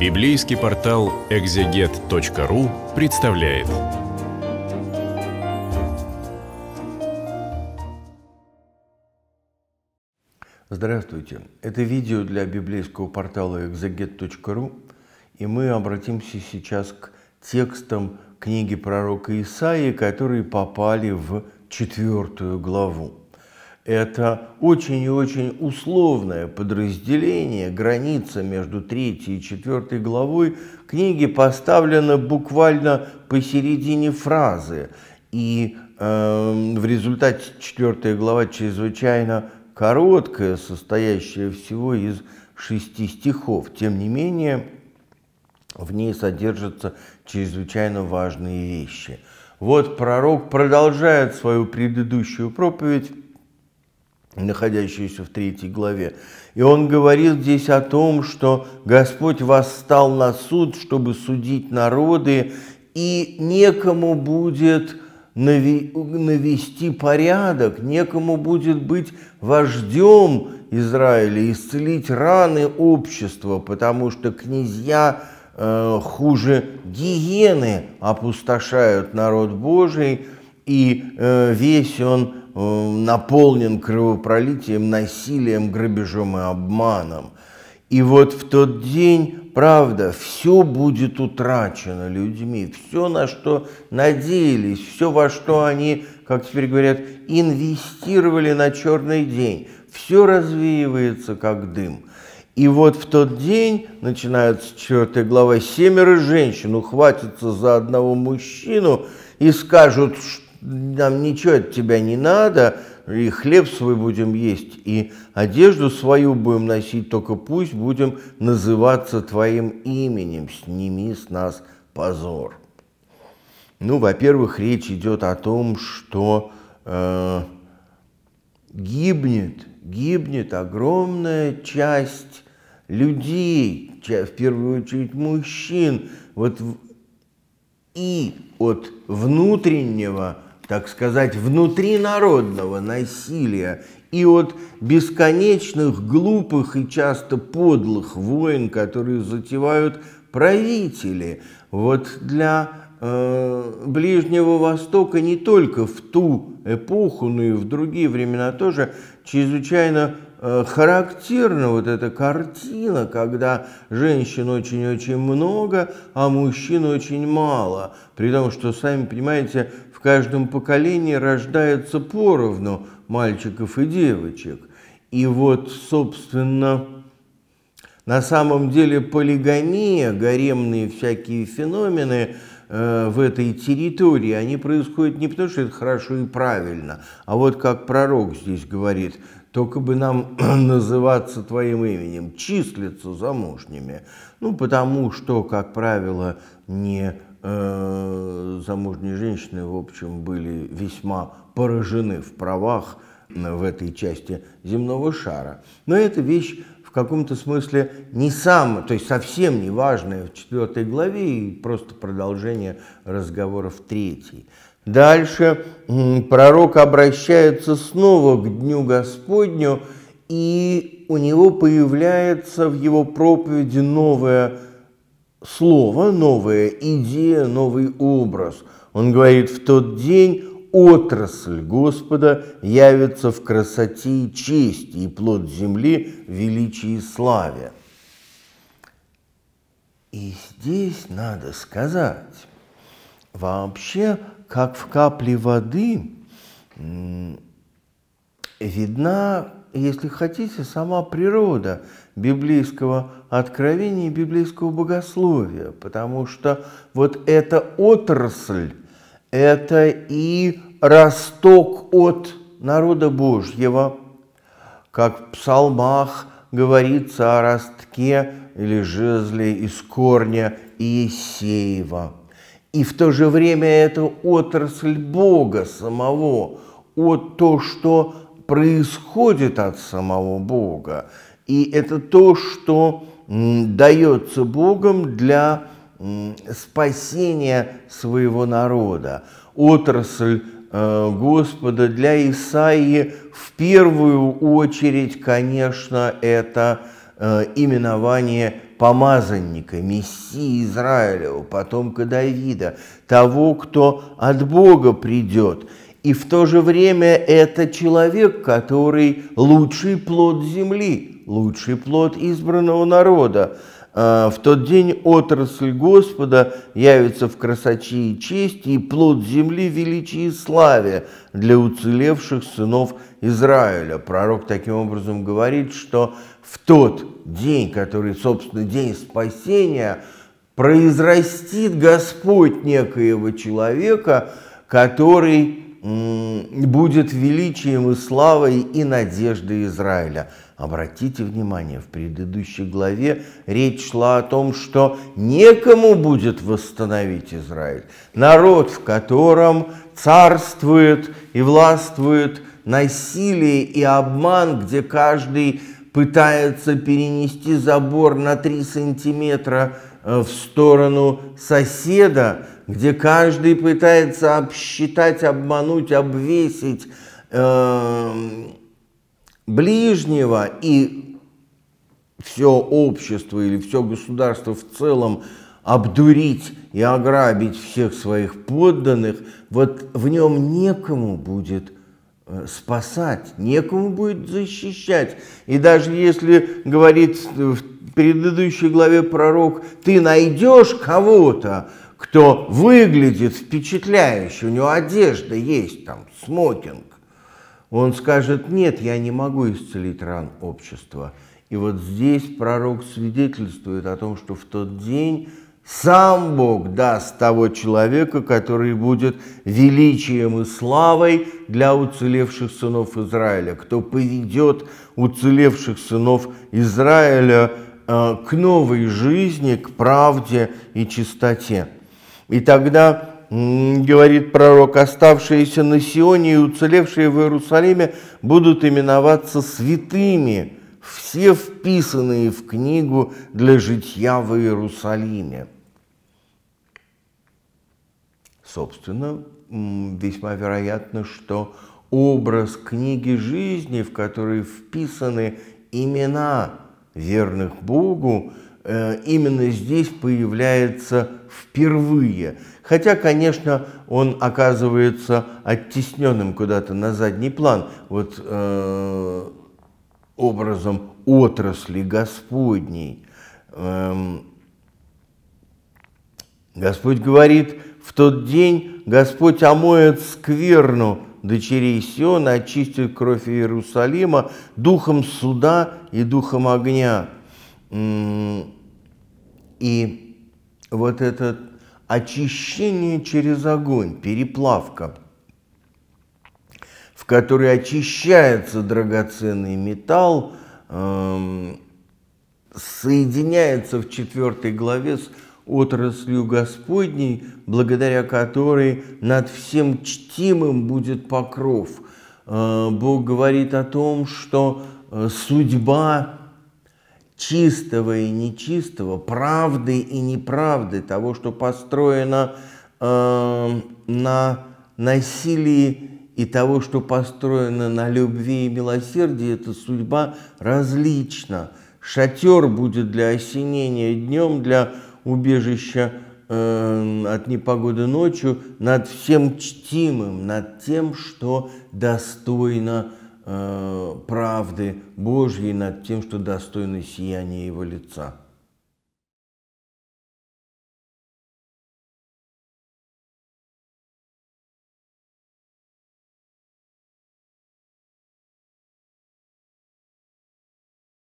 Библейский портал экзегет.ру представляет. Здравствуйте! Это видео для библейского портала экзегет.ру, и мы обратимся сейчас к текстам книги пророка Исаии, которые попали в 4 главу. Это очень и очень условное подразделение, граница между 3 и 4 главой книги поставлена буквально посередине фразы. И в результате 4 глава чрезвычайно короткая, состоящая всего из 6 стихов. Тем не менее, в ней содержатся чрезвычайно важные вещи. Вот пророк продолжает свою предыдущую проповедь, находящуюся в 3 главе. И он говорит здесь о том, что Господь восстал на суд, чтобы судить народы, и некому будет навести порядок, некому будет быть вождем Израиля, исцелить раны общества, потому что князья хуже гиены опустошают народ Божий, и весь он наполнен кровопролитием, насилием, грабежом и обманом. И вот в тот день, правда, все будет утрачено людьми, все, на что надеялись, все, во что они, как теперь говорят, инвестировали на черный день, все развеивается, как дым. И вот в тот день, начинается 4 глава, 7 женщин ухватятся за одного мужчину и скажут: нам ничего от тебя не надо, и хлеб свой будем есть, и одежду свою будем носить, только пусть будем называться твоим именем, сними с нас позор. Ну, во-первых, речь идет о том, что гибнет огромная часть людей, в первую очередь мужчин, и от внутреннего, так сказать, внутринародного насилия, и от бесконечных, глупых и часто подлых войн, которые затевают правители. Вот для Ближнего Востока не только в ту эпоху, но и в другие времена тоже чрезвычайно характерна вот эта картина, когда женщин очень-очень много, а мужчин очень мало. При том, что, сами понимаете, в каждом поколении рождается поровну мальчиков и девочек. И вот, собственно, на самом деле полигамия, гаремные всякие феномены в этой территории, они происходят не потому, что это хорошо и правильно, а вот как пророк здесь говорит: только бы нам называться твоим именем, числиться замужними. Ну, потому что, как правило, не замужние женщины, в общем, были весьма поражены в правах в этой части земного шара. Но эта вещь в каком-то смысле то есть совсем не важная в 4 главе, и просто продолжение разговора в 3. Дальше пророк обращается снова к Дню Господню, и у него появляется в его проповеди новое слово, новая идея, новый образ. Он говорит: в тот день отрасль Господа явится в красоте и чести, и плод земли в величии и славе. И здесь надо сказать, вообще, как в капле воды видна, если хотите, сама природа библейского откровения и библейского богословия, потому что вот эта отрасль, это и росток от народа Божьего, как в псалмах говорится о ростке или жезле из корня Иессеева. И в то же время это отрасль Бога самого, от то, что происходит от самого Бога. И это то, что дается Богом для спасения своего народа. Отрасль Господа для Исаии в первую очередь, конечно, это именование помазанника, Мессии Израилева, потомка Давида, того, кто от Бога придет. И в то же время это человек, который лучший плод земли, лучший плод избранного народа. В тот день отрасль Господа явится в красоте и чести, и плод земли в величии и славе для уцелевших сынов Израиля. Пророк таким образом говорит, что в тот день, который, собственно, день спасения, произрастит Господь некоего человека, который будет величием и славой и надеждой Израиля. Обратите внимание, в предыдущей главе речь шла о том, что некому будет восстановить Израиль. Народ, в котором царствует и властвует насилие и обман, где каждый пытается перенести забор на 3 сантиметра в сторону соседа, где каждый пытается обсчитать, обмануть, обвесить ближнего, и все общество или все государство в целом обдурить и ограбить всех своих подданных, вот в нем некому будет спасать, некому будет защищать. И даже если, говорит в предыдущей главе пророк, ты найдешь кого-то, кто выглядит впечатляюще, у него одежда есть, там, смокинг, он скажет, нет, я не могу исцелить ран общества. И вот здесь пророк свидетельствует о том, что в тот день сам Бог даст того человека, который будет величием и славой для уцелевших сынов Израиля, кто поведет уцелевших сынов Израиля к новой жизни, к правде и чистоте. И тогда, говорит пророк, оставшиеся на Сионе и уцелевшие в Иерусалиме будут именоваться святыми, все вписанные в книгу для житья в Иерусалиме. Собственно, весьма вероятно, что образ книги жизни, в которой вписаны имена верных Богу, именно здесь появляется впервые. Хотя, конечно, он оказывается оттесненным куда-то на задний план, вот образом отрасли Господней. Господь говорит, в тот день Господь омоет скверну дочерей Сиона, очистит кровь Иерусалима духом суда и духом огня. И вот это очищение через огонь, переплавка, в которой очищается драгоценный металл, соединяется в 4 главе с отраслью Господней, благодаря которой над всем чтимым будет покров. Бог говорит о том, что судьба чистого и нечистого, правды и неправды, того, что построено на насилии, и того, что построено на любви и милосердии, эта судьба различна. Шатер будет для осенения днем, для убежища от непогоды ночью, над всем чтимым, над тем, что достойно правды Божьей, над тем, что достойно сияния Его лица.